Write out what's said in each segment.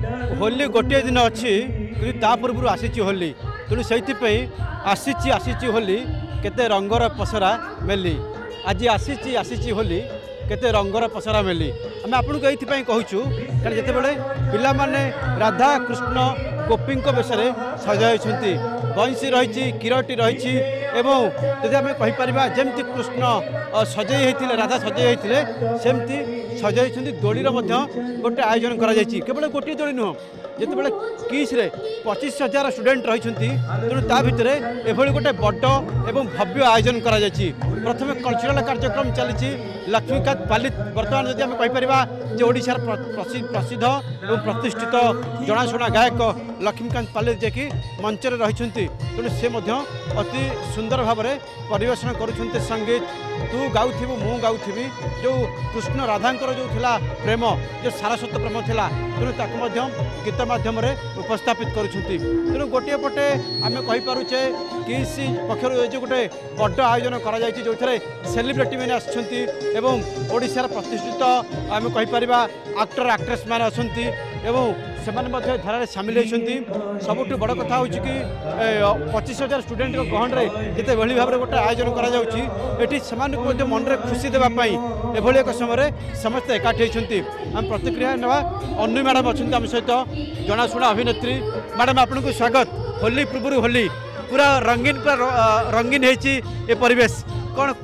होली गोटे दिन अच्छी कि पूर्व आसी होली तेणु से आसी होली केते रंगर पसरा मेली आज आसी होली केते रंगर पसरा मेली आम आपन को ये कहूँ कारण जिते बड़े पिला माने राधा कृष्ण गोपी बेश सजाई बंशी रही किरटी रही एवं जदि आम कहीपर जमती कृष्ण सजई होते राधा सजई होते सेमती सजाई दोली गोटे आयोजन केवल गोटे दोली नुह जिते किस 25,000 स्टूडेंट रही तेणु ता भितर एभली गोटे बड़ एवं भव्य आयोजन करा प्रथम कल्चरल कार्यक्रम चली लक्ष्मीकांत पालित बर्तमान जब आम कहीपर ओडिशार प्रसिद्ध और प्रतिष्ठित जनाशुना गायक लक्ष्मीकांत पालित जे कि मंचर रही तेणु से अति सुंदर भाव में परिवेशन करुँच संगीत तू गाउथि मु गाउथि जो कृष्ण राधांकर जो थिला प्रेम जो सारस्वत प्रेम थिला तेणु ताकू गीत माध्यम उपस्थापित करुँच तेणु गोटे पटे आम कहीपरुचे किस पक्षर जो गोटे बड़ आयोजन करा जो सेलिब्रिटी मैंने आशार प्रतिष्ठित आम कहीपर आक्टर आक्ट्रेस मैंने अच्छा से धारा सामिल होती सबुठ बड़ कथा हूँ कि 25,000 स्टूडेंट गहन में जिते भाई भाव में गोटे आयोजन कर मन में खुशी देवाई एभली एक समय समस्ते एकाठी होती आम प्रतिक्रिया ना अनु मैडम अच्छा आम सहित जनाशुना अभिनेत्री मैडम आपन को स्वागत होली पूर्व होली पूरा रंगीन रंगीन है परिवेश कौन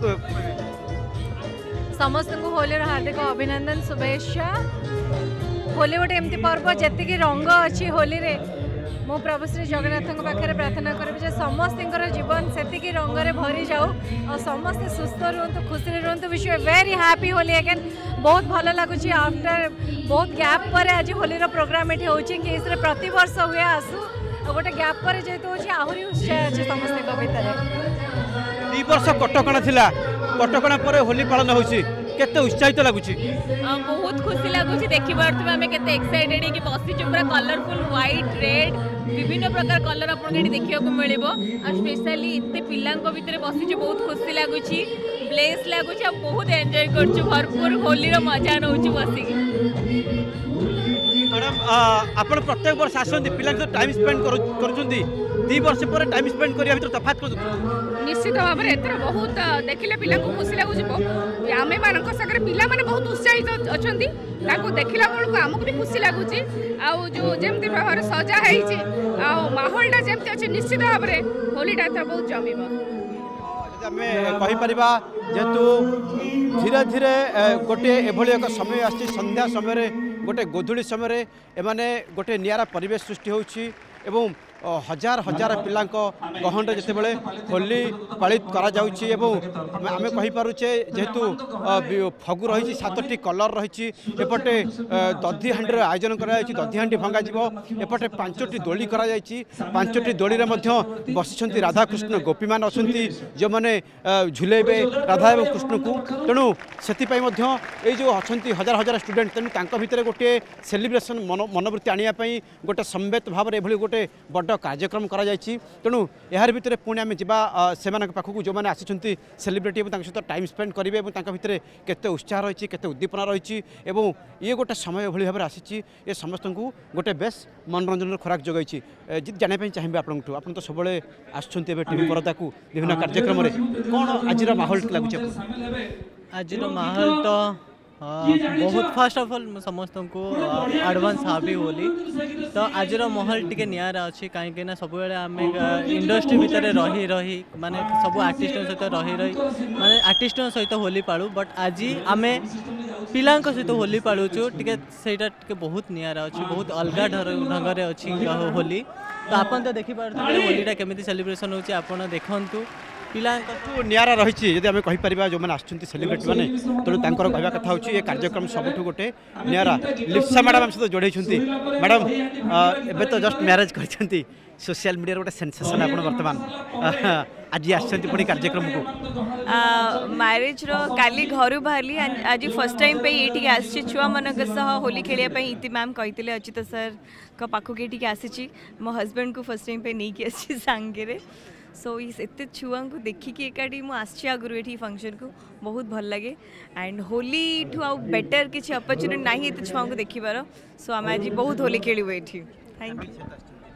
समस्त को होली हार्दिक अभिनंदन शुभेच्छा होली गोटे एमती पर्व जी रंग अच्छी होली रे मो प्रभु श्री जगन्नाथ पाखे प्रार्थना करी समस्त जीवन से रंग में भरी जाऊ और समस्ते सुस्थ रुहतु खुशी रुहतु wish very happy Holi again बहुत भल लगुच आफ्टर बहुत गैप पर आज होली प्रोग्राम ये होती प्रति वर्ष हुए आसू गोटे गैप पर जेहेतु होची आहुरी उत्साह अच्छे समस्त भीतर 2 वर्ष कटकणा थिला कटकणा पर होली पालन होची केते उत्साहित लगुची बहुत खुशी लगुची देखि पारथबे हमें केते एक्साइटेड है कि बसी पूरा कलरफुल व्हाइट रेड विभिन्न प्रकार कलर आपन के देखिया को मिलिबो और स्पेशली इत्ते पिल्लांको भितर बसी बहुत खुशी लगुची ब्लेस लगुची आ बहुत एन्जॉय करछु भरपूर होली रो मजा नउची बसी मैडम आपण प्रत्येक वर्ष आसंती पिला टाइम स्पेंड करूछंती 2 वर्ष पर टाइम स्पेंड करिया भितर तफात को निश्चित भाव में एथर बहुत देखिले पिला को खुशी लगुची आमे मानक सगरे पिला माने बहुत उत्साहित अछंती ताको देखिला बेलू आमको भी खुशी लगुची आ जो जेमती भाव सजा है आ माहौलटा जेमती अच्छे निश्चित भाव में होलीटा एथर बहुत जमीब कहीपर जेहेतु धीरे धीरे गोटे एभली एक समय आसी संध्या समय गोटे गोधूली समय एमाने गोटे नियारा परिवेश सृष्टि होउछि एवं हजार हजार पिला गहन जितेबाला होली पालित करा आम कहीपरुचे जेहेतु फगु रही 7टी कलर रही एपटे दधी हांडी आयोजन कर दधी हांडी भंगा एपटे 5टी दोली कर 5टी दोली बसी राधाकृष्ण गोपी मान अच्छा जो मैंने झुलेबे राधा और कृष्ण को तेणु से जो अच्छा हजार हजार स्टूडेंट तेणु भितर गोटे सेलिब्रेशन मनोवृत्ति आने गोटे सम्वेत भाव में गोटे बड़ कार्यक्रम करा तेणु यार भितर पुणी आम जा से पाखक जो मैंने आसी सेलिब्रिटी सहित टाइम स्पेंड करेंगे भितर केते उत्साह रही केते उद्दीपना रही ये गोटे समय भली भाव आसी ये समस्त को गोटे बेस मनोरंजन खोराक जगैछि जी जानापी चाहिए आपको आप तो सब आसुँच टीवी पर्दा को विभिन्न कार्यक्रम कौन आज माहौल लगुच आज माहौल तो बहुत फास्ट ऑफ ऑल समस्त को एडवांस हापी होली तो आज माहौल टी निरा अच्छी कहीं सब आम इंडस्ट्री भितर रही रही माने सब आर्टिस्ट सहित रही रही माने आर्टिस्ट सहित होली पालू बट आज आम पिला सहित होली पालुचु टे बहुत निरा अच्छी बहुत अलग ढंग से अच्छी होली तो आपन तो देखिपार होलीटा केमी सेलिब्रेशन होची आपन देखंतु पिला निरा रही जब आम कहीपर जो मैंने आसुँच सेलिब्रिटी मैंने तेणु कहवा कथा हो कार्यक्रम सबुठ गोटे निरा लिप्सा मैडम आम सहित जोड़े मैडम एबे तो जस्ट मैरेज कर सोशल मीडिया गोटे सेंसेशन आप बर्तमान आज आसि कार्यक्रम को मैरेज काली घर बाहरी आज फर्स्ट टाइम पे ये आसी छुआ मान होली खेलने इति मैम कही अचित सर पाखक ये आसी मो हस्बैंड को फर्स्ट टाइम पे नहीं आसी सांगे सो एत छुआ को देखिकी एकाठी मुझे आगु ये फंक्शन को बहुत भल लगे एंड होली ठू आउ बेटर किसी अपरच्युनिटी ना ये छुआ को देखिबार सो आम आज बहुत होली खेलू ये थैंक यू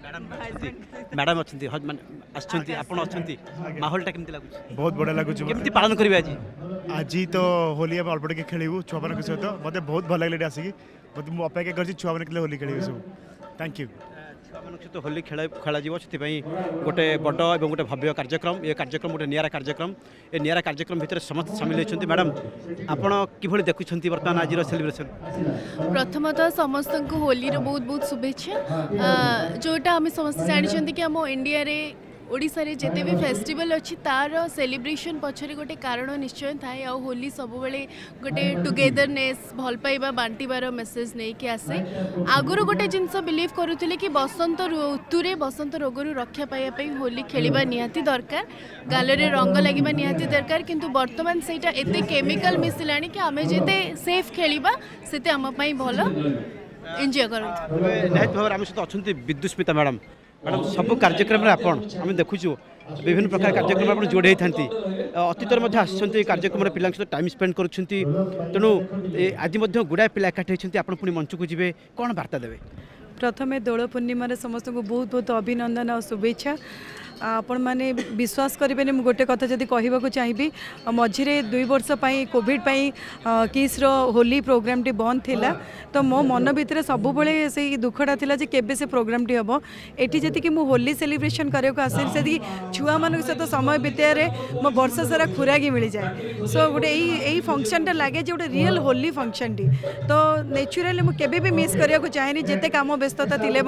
मैडम अच्छी हजबैंड आपण अच्छा माहौल केमती लगुच बहुत बढ़िया लगुच केमती पालन करेंगे आज आज तो होली आम अल्प टे खेलू छुआ मान सहित मत बहुत भल लगे आसिक मत मुझे अपेक्षा कर छुआ मैंने होली खेल सब थैंक यू छुआ सहित होली खेल से गोटे बड़ और गोटे भव्य कार्यक्रम ये कार्यक्रम गोटे निरा कार्यक्रम ये निरा कार्यक्रम भितर समस्त सामिल होती मैडम आपण कि देखुं बर्तमान आज सेलिब्रेशन प्रथमतः समस्त को होली बहुत बहुत शुभेच्छा जोटा आम समस्त जानते कि आम इंडिया रे ओडिशा रे जेते भी फेस्टिवल अच्छी तार सेलिब्रेशन पछरे गोटे कारण निश्चय थाए आ होली सब बेले गोटे टुगेदरनेस भल पाइबा बांटीबार मेसेज नहीं कि आसे आगुर गोटे जिनस बिलीव करुले कि बसंत ऋतु बसंत रोगरू रक्षा पाइबा होली खेलिबा निहाती दरकार गालरे रंग लगिबा निहाती दरकार किंतु वर्तमान सेटा एते केमिकल मिसिलानी कि आमे जेते सेफ खेलिबा सेते आम पई भलो एंजॉय करत निहाती भाव आम सहित अच्छा विद्युस्मिता मैडम मैडम सब कार्यक्रम आम देखु विभिन्न प्रकार कार्यक्रम आप जोड़े था अतीत आसुँच कार्यक्रम पिला सहित टाइम स्पेंड करुँच तेणु आज गुड़ाए पिला एकाठी होती आप पुणी मंच को जी कौन वार्ता देवे प्रथमे दोल पूर्णिमार समस्त को बहुत बहुत अभिनंदन और शुभेच्छा आपण मैंने विश्वास करेंगे मुझे गोटे कथा जब कहवाक चाहिए मझे 2 वर्ष कोविड किस होली प्रोग्राम टी बंद थिला तो मो मन भितर सब से दुखटा थिला जे केबे से प्रोग्राम टी हम एटी जी मु होली सेलिब्रेशन करने आसे से छुआ मान सहित समय बिताए मो वर्ष सारा खुरागी मिल जाए सो गोटे यही फंक्शनटा लगे जो गोटे रियल होली फंक्शन टी तो नेचुराली मुझे भी मिस करने चाहेनी जिते काम व्यस्तता थिले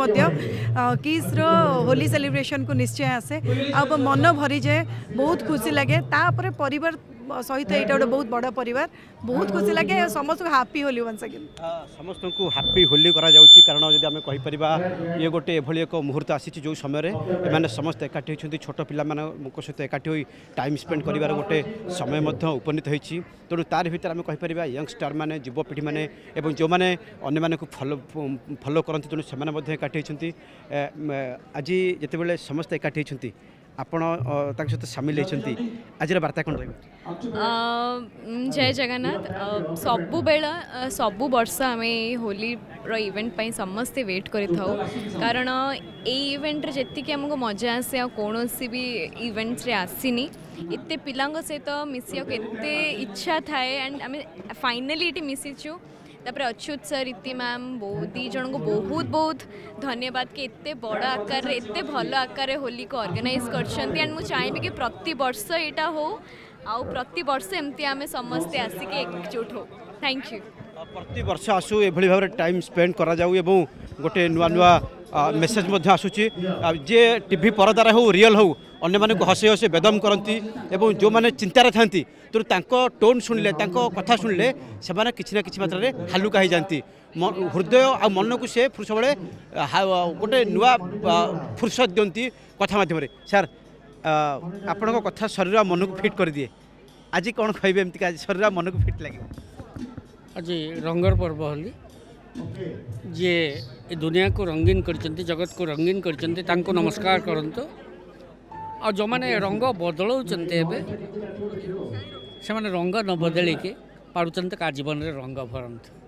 किस होली सेलिब्रेशन को निश्चय आसे अब मन भरी जाए बहुत खुशी लगे तापर परिवार सहित यहाँ गोटे बहुत बड़ा परिवार बहुत खुशी लगे समस्त हापी होली वंस अगेन समस्त को हापी होली करा जाउछि कारण जदि आम कहीपर ये गोटे एभली एक मुहूर्त आसी जो समय मैंने समस्त एकाठी होती छोट पिला सहित एकाठी हो टाइम स्पेंड कर गोटे समय उपनीत होती तेणु तार भर आम कहीपर यंगस्टार मैंने युवपीढ़ी मैंने जो मैंने अन्य को फॉलो करती तेणु से एकाठी होती आज जिते समस्त एकाठी होती आपण सहित सामिल होती आज वार्ता कौन रही जय जगन्नाथ सबु बेला सबु वर्ष आम होली इवेंट समस्ते वेट करें कारण ये इवेंट जी आमको मजा आसे कौन भी इवेंट्स रे आसीनी एते पिला सहित मिसिया एते इच्छा थाए एंड आम फाइनाली ये मिसीचु तापर अच्युत सर इति मैम दी जन को बहुत बहुत धन्यवाद कि एते बड़ आकार एते भल आकार होली को ऑर्गेनाइज करछंती एंड मु चाहिए कि प्रति वर्ष एटा हो आउ प्रति वर्ष एमती आमे समस्ते आसिके एकजुट हो थैंक यू प्रति वर्ष आसू एभली भाव टाइम स्पेंड करा जाऊ एवं गोटे नुआ नुआ मेसेज आसूची जे टीवी परदार हो रियल हो अन्य माने को हसे हसे बेदम करती एवं जो माने चिंतार थांती तो तांको टोन सुनिले तांको कथा सुनिले से माने किछि ना किछि मात्रा रे हालुका हो जाती हृदय आ मन को से सबले गोटे नुआ फुर्सत दियंती कथा माध्यम सर आपण कथा शरीर मन को फिट कर दिए आज कौन कहबे एमती आज शरीर मन को फिट लगे आज रंगर पर्व होली जे दुनिया को रंगीन करचंती जगत को रंगीन करचंती तांको नमस्कार करंतो और जो मैंने रंग बदलाउचंते एबे से माने रंग न बदल के पारुचंते का जीवन रे रंग भरंत